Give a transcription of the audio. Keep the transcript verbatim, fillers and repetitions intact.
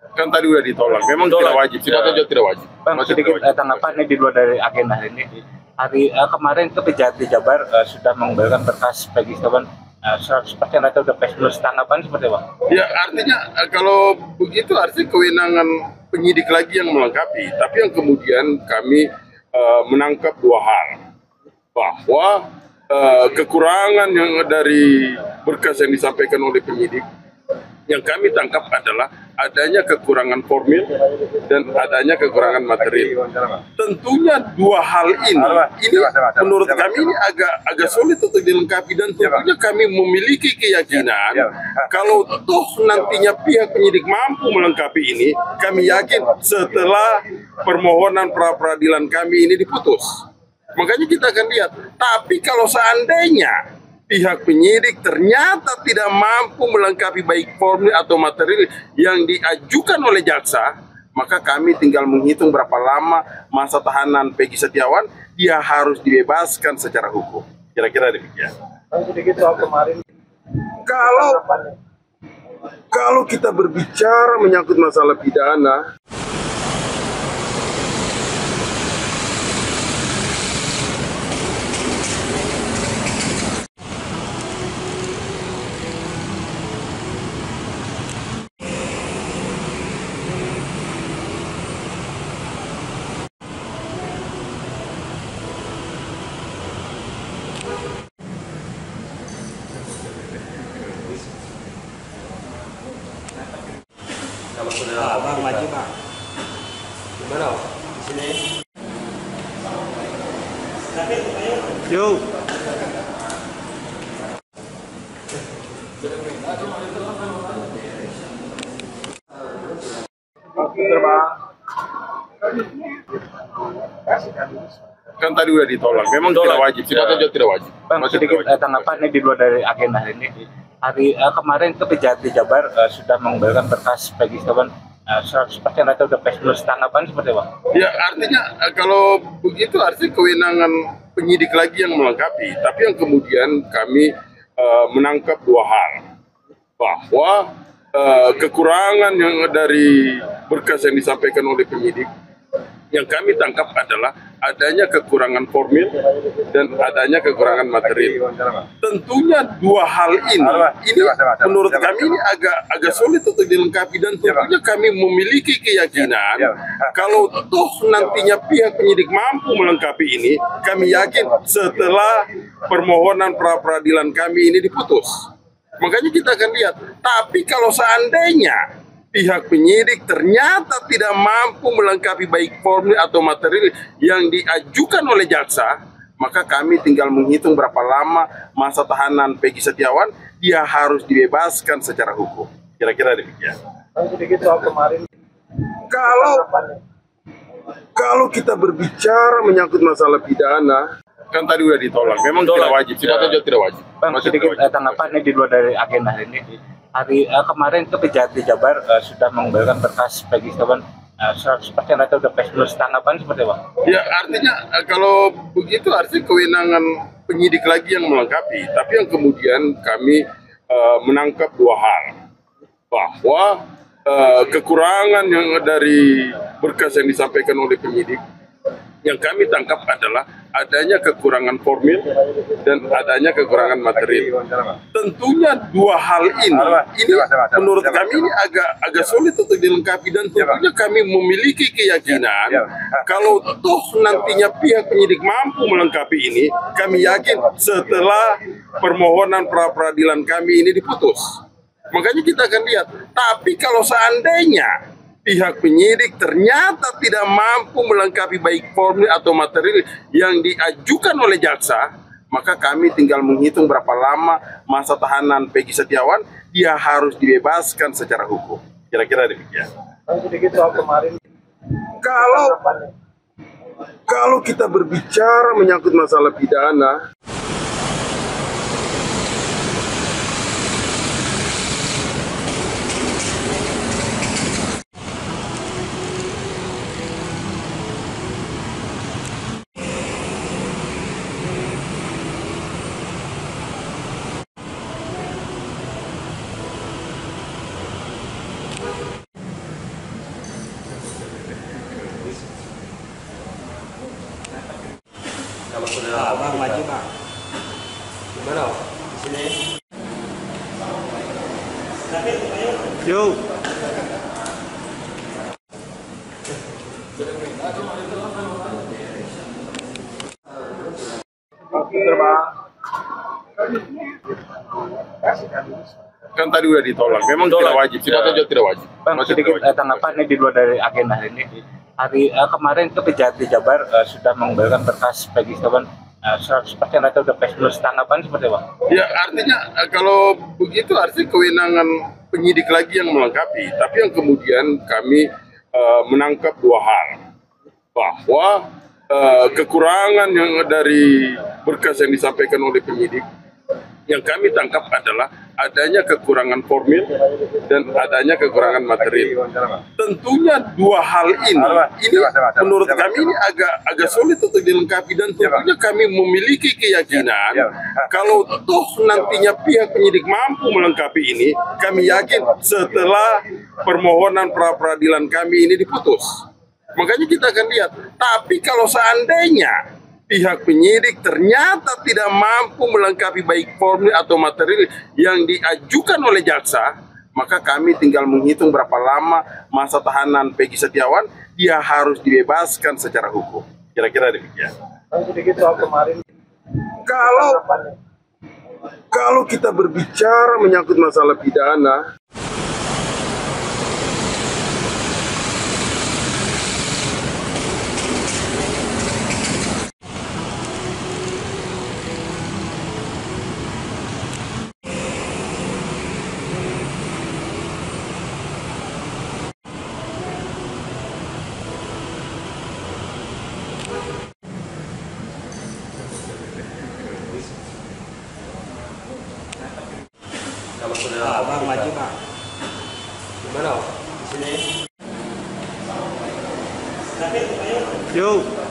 Kan tadi udah ditolak. Memang tidak wajib, sifatnya juga tidak wajib. Bang, Masih sedikit tidak wajib. eh, tanggapan ini di luar dari agenda hari ini. Hari eh, kemarin Kejati Jabar eh, sudah mengembalikan berkas Peggy Setiawan eh, seratus persen atau udah pes plus, tanggapan seperti apa? Ya artinya eh, kalau begitu artinya kewenangan penyidik lagi yang melengkapi. Tapi yang kemudian kami eh, menangkap dua hal. Bahwa eh, kekurangan yang dari berkas yang disampaikan oleh penyidik, yang kami tangkap adalah adanya kekurangan formil dan adanya kekurangan material. Tentunya dua hal ini, ini menurut kami ini agak agak sulit untuk dilengkapi, dan tentunya kami memiliki keyakinan kalau toh nantinya pihak penyidik mampu melengkapi ini, kami yakin setelah permohonan pra peradilan kami ini diputus. Makanya kita akan lihat. Tapi kalau seandainya pihak penyidik ternyata tidak mampu melengkapi baik formil atau material yang diajukan oleh jaksa, maka kami tinggal menghitung berapa lama masa tahanan Peggy Setiawan, dia harus dibebaskan secara hukum. Kira-kira demikian. Sedikit soal kemarin. Kalau kalau kita berbicara menyangkut masalah pidana, Kalau sudah bang maju bang, gimana? Di sini. Yuk. kan tadi udah ditolak. Memang tidak wajib, sifatnya juga tidak wajib. Bang, Masih sedikit tidak wajib. eh, tanggapan ini di luar dari agenda hari ini. Hari eh, kemarin Kejati Jabar eh, sudah mengembalikan berkas Peggy Setiawan eh, seratus persen atau udah pes plus, tanggapan seperti apa? Ya artinya eh, kalau begitu artinya kewenangan penyidik lagi yang melengkapi. Tapi yang kemudian kami eh, menangkap dua hal. Bahwa eh, kekurangan yang dari berkas yang disampaikan oleh penyidik, yang kami tangkap adalah adanya kekurangan formil dan adanya kekurangan material. Tentunya dua hal ini, ini menurut kami ini agak agak sulit untuk dilengkapi, dan tentunya kami memiliki keyakinan kalau toh nantinya pihak penyidik mampu melengkapi ini, kami yakin setelah permohonan pra peradilan kami ini diputus. Makanya kita akan lihat. Tapi kalau seandainya pihak penyidik ternyata tidak mampu melengkapi baik formil atau material yang diajukan oleh jaksa, maka kami tinggal menghitung berapa lama masa tahanan Peggy Setiawan, dia harus dibebaskan secara hukum. Kira-kira demikian. Sedikit soal kemarin. Kalau kalau kita berbicara menyangkut masalah pidana, kan tadi udah ditolak. Memang tidak wajib, sifatnya juga tidak wajib. Bang, Masih sedikit tidak wajib. eh, tanggapan ini di luar dari agenda hari ini. Hari eh, kemarin Kejati Jabar eh, sudah mengembalikan berkas Peggy Setiawan eh, seratus persen atau udah pes plus, tanggapan seperti apa? Ya artinya eh, kalau begitu artinya kewenangan penyidik lagi yang melengkapi. Tapi yang kemudian kami eh, menangkap dua hal. Bahwa eh, kekurangan yang dari berkas yang disampaikan oleh penyidik, yang kami tangkap adalah adanya kekurangan formil dan adanya kekurangan material. Tentunya dua hal ini, ini menurut kami ini agak agak sulit untuk dilengkapi, dan tentunya kami memiliki keyakinan kalau toh nantinya pihak penyidik mampu melengkapi ini, kami yakin setelah permohonan pra peradilan kami ini diputus. Makanya kita akan lihat. Tapi kalau seandainya pihak penyidik ternyata tidak mampu melengkapi baik formil atau material yang diajukan oleh jaksa, maka kami tinggal menghitung berapa lama masa tahanan Peggy Setiawan, dia harus dibebaskan secara hukum. Kira-kira demikian. Sedikit soal kemarin. Kalau kalau kita berbicara menyangkut masalah pidana, Nah, bang maju bang. Gimana? Di sini. Yuk. Kan tadi udah ditolak. Memang tidak wajib. Sifatnya juga tidak wajib. Bang, Masih sedikit tidak wajib. eh, tanggapan ini di luar dari agenda hari ini. Hari eh, kemarin Kejati Jabar eh, sudah mengembalikan berkas Peggy Setiawan eh, seperti yang ada udah plus. Tanggapan seperti apa? Ya artinya eh, kalau begitu artinya kewenangan penyidik lagi yang melengkapi. Tapi yang kemudian kami eh, menangkap dua hal. Bahwa eh, kekurangan yang dari berkas yang disampaikan oleh penyidik, yang kami tangkap adalah adanya kekurangan formil dan adanya kekurangan material. Tentunya dua hal ini, ini menurut kami ini agak agak sulit untuk dilengkapi, dan tentunya kami memiliki keyakinan kalau toh nantinya pihak penyidik mampu melengkapi ini, kami yakin setelah permohonan pra peradilan kami ini diputus. Makanya kita akan lihat. Tapi kalau seandainya pihak penyidik ternyata tidak mampu melengkapi baik formil atau material yang diajukan oleh jaksa, maka kami tinggal menghitung berapa lama masa tahanan Peggy Setiawan, dia harus dibebaskan secara hukum. Kira-kira demikian. Kalau kalau kita berbicara menyangkut masalah pidana, Kalau sudah bang maju bang. Gimana? Di sini. Yuk.